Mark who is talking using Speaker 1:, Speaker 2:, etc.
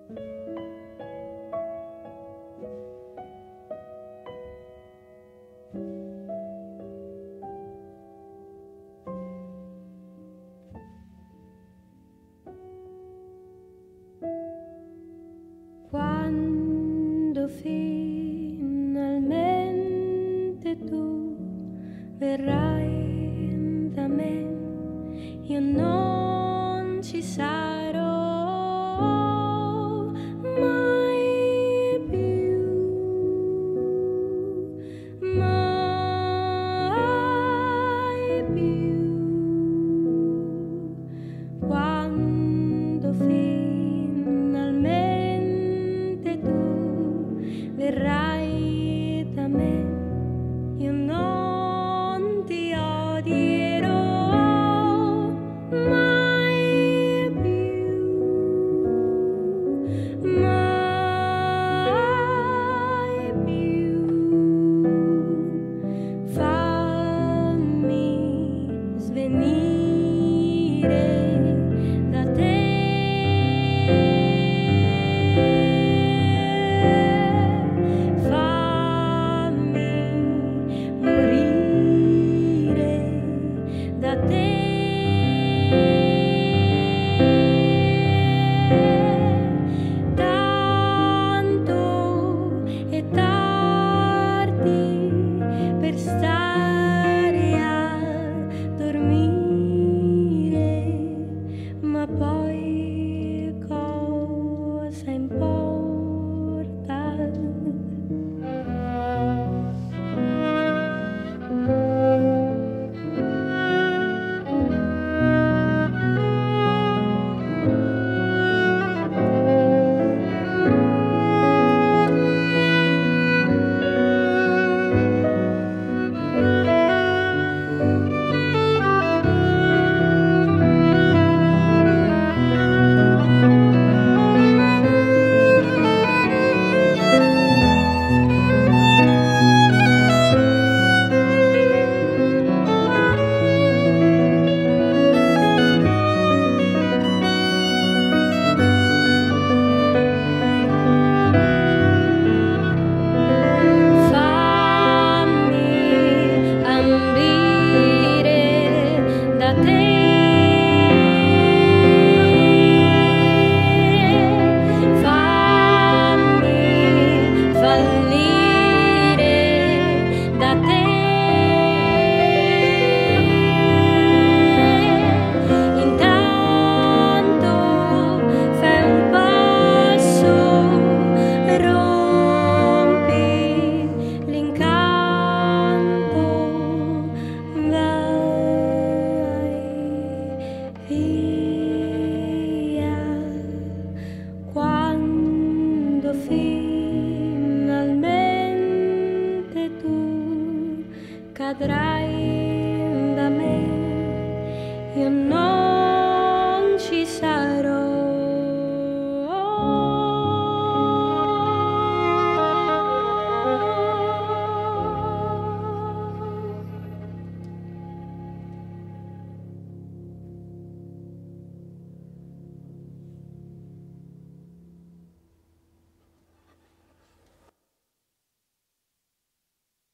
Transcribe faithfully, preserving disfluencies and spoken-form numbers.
Speaker 1: Quando finalmente tu verrai da me, io non ci sarò mai più, mai più. Quando finalmente tu verrai da me, io non ti odierò mai più, mai più. Fammi svenire da te, da te. Tanto è tardi per stare a dormire, ma poi cosa importa? Quando finalmente tu cadrai